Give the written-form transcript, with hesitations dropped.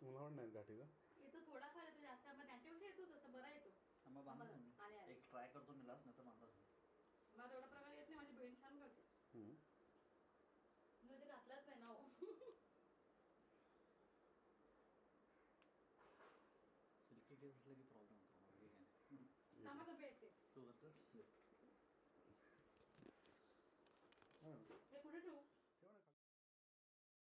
मला पण नाही गाठीचा येतो थोडाफार येतो जास्त मग त्यांच्यापेक्षा येतो तसं बरा येतो मग बांधतो मी. आले आले एक ट्राय करतो मी लास्ट, नाही तर बांधतो मी. मला एवढा प्रकार येत नाही. माझी बहीण छान करते. मी ते घातलाच नाही ना हो. सिल्की केस असलं की प्रॉब्लेम होतो मला, ठीक आहे. कामाचं भेटते तू करतोस? हे कुठे ठेवू?